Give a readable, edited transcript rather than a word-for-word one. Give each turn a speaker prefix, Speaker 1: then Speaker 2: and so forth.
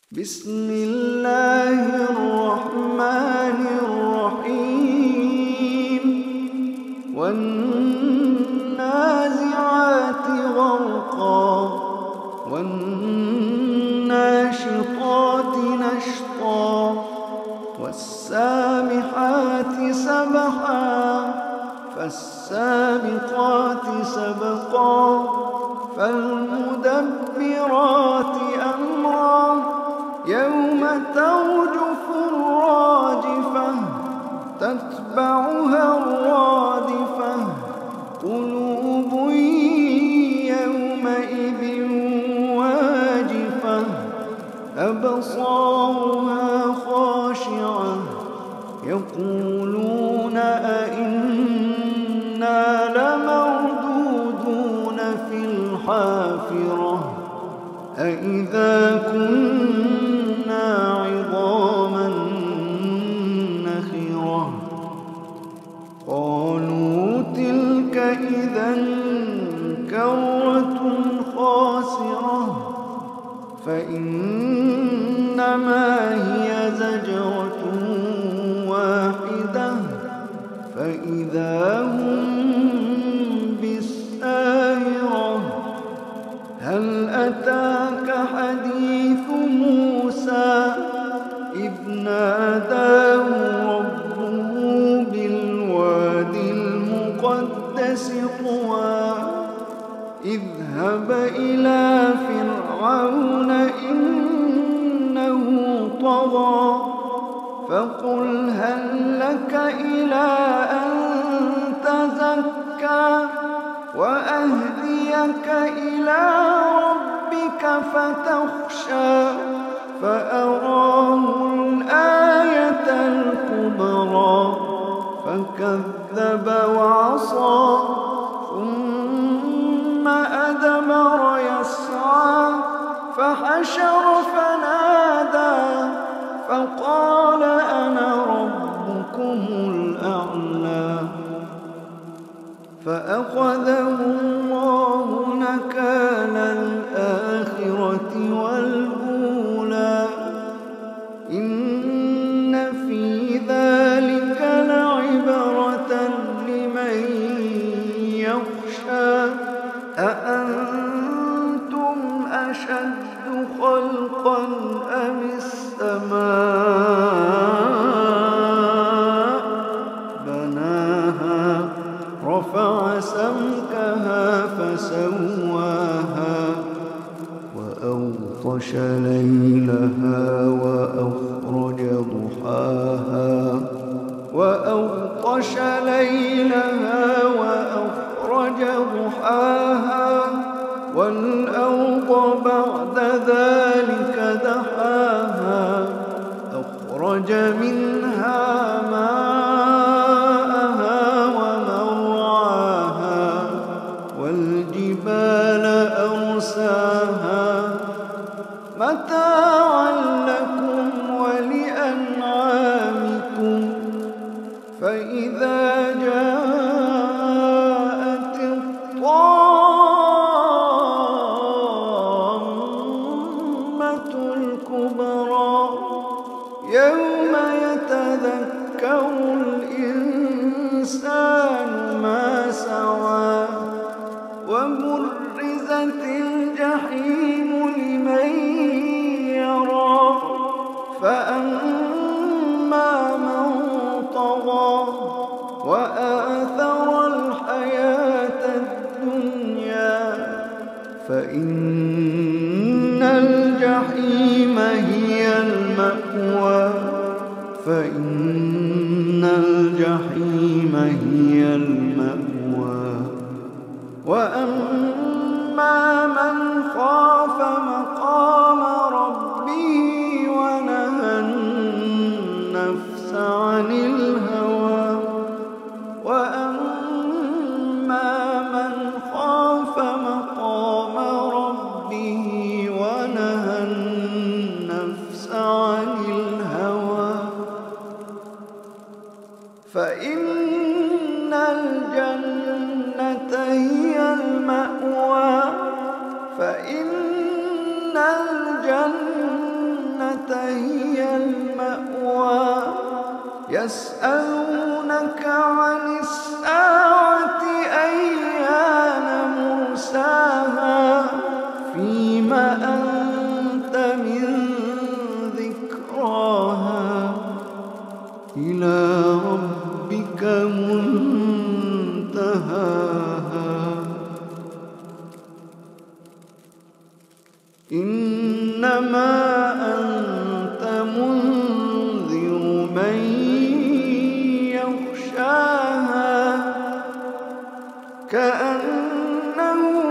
Speaker 1: بسم الله الرحمن الرحيم والنازعات غرقا والناشطات نشطا والسابحات سبحا فالسابقات سبقا فالمدبرات أمرا يوم ترجف الراجفة تتبعها الرادفة قلوب يومئذ واجفة أبصارها خاشعة يقولون أئنا لمردودون في الحافرة أئذا كنا عظاما نخرة قالوا تلك إذا كرة خاسرة فإنما هي زجرة واحدة فإذا هم بالساهرة هل أتاك حديث موسى إذ ناداه ربه بالواد المقدس طوى اذهب إلى فرعون إنه طغى فقل هل لك إلى أن تزكى وأهديك إلى ربك فتخشى فأراه الآية الكبرى فكذب وعصى ثم أدبر يسعى فحشر فنادى فقال أنا ربكم الأعلى فأخذه الله نكال الآخرة والأولى إن في ذلك لعبرة لمن يخشى أأنتم أشد خلقا أم السماء بناها رفع سمكها فسواها وأغطش ليلها وأخرج ضحاها والأرض بعد ذلك دحاها أخرج منها ماءها ومرعاها والجبال أرساها متاعا لكم ولأنعامكم فإذا جاءت الطامة الكبرى يوم يتذكر الإنسان ما سعى وبرزت الجحيم لمن يرى فأما من طغى وآثر الحياة الدنيا فإن الجحيم هي المأوى وأما من خاف مقام ربه ونهى النفس عن الهوى فإن الجنة هي المأوى يسألونك عن الساعة أيان مرساها فيم أنت من ذكراها إلى ربك منتهاها إنما أنت منذر من يخشاها كأنهم